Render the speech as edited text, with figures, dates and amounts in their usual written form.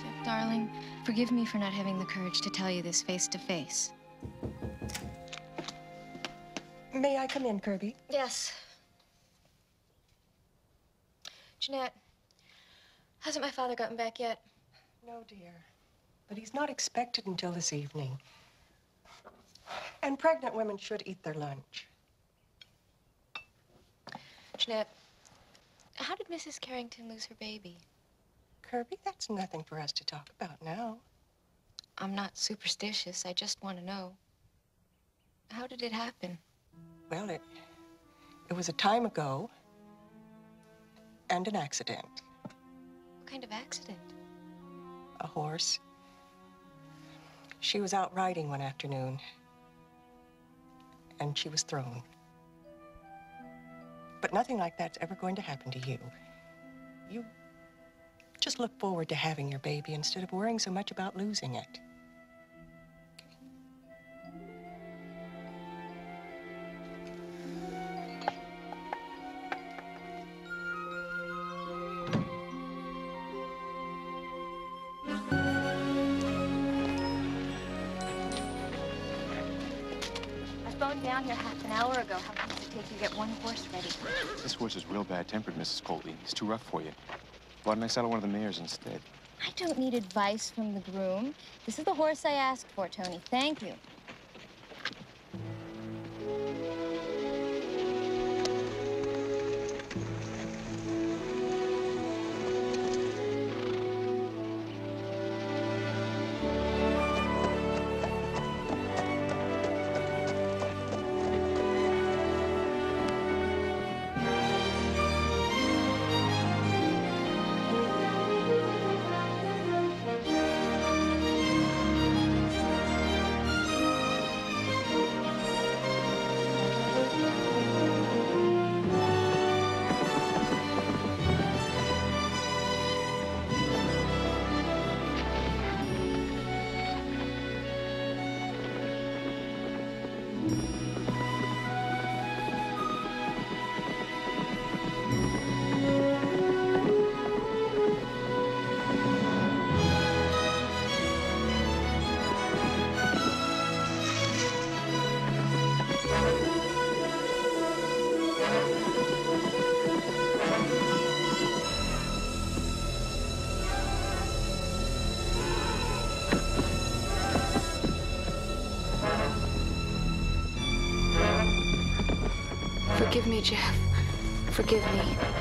Jeff, darling, forgive me for not having the courage to tell you this face to face. May I come in, Kirby? Yes. Jeanette, hasn't my father gotten back yet? No, dear. But he's not expected until this evening. And pregnant women should eat their lunch. Jeanette, how did Mrs. Carrington lose her baby? Kirby, that's nothing for us to talk about now. I'm not superstitious. I just want to know. How did it happen? Well, it was a time ago and an accident. What kind of accident? A horse. She was out riding one afternoon, and she was thrown. But nothing like that's ever going to happen to you. You just look forward to having your baby instead of worrying so much about losing it. Down here half an hour ago. How long does it take you to get one horse ready? This horse is real bad-tempered, Mrs. Colby. He's too rough for you. Why didn't I saddle one of the mares instead? I don't need advice from the groom. This is the horse I asked for, Tony. Thank you. Forgive me, Jeff. Forgive me.